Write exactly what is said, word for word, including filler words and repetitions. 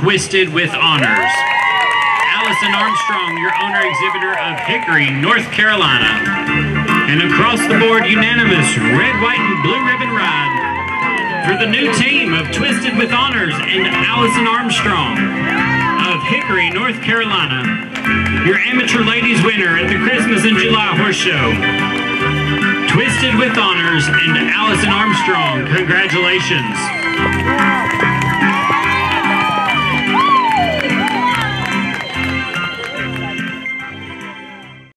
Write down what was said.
Twisted with Honors. Allison Armstrong, your owner exhibitor of Hickory, North Carolina. And across the board, unanimous red, white, and blue ribbon ride for the new team of Twisted with Honors and Allison Armstrong of Hickory, North Carolina. Your amateur ladies winner at the Christmas in July Horse Show. Twisted with Honors and Allison Armstrong. Congratulations.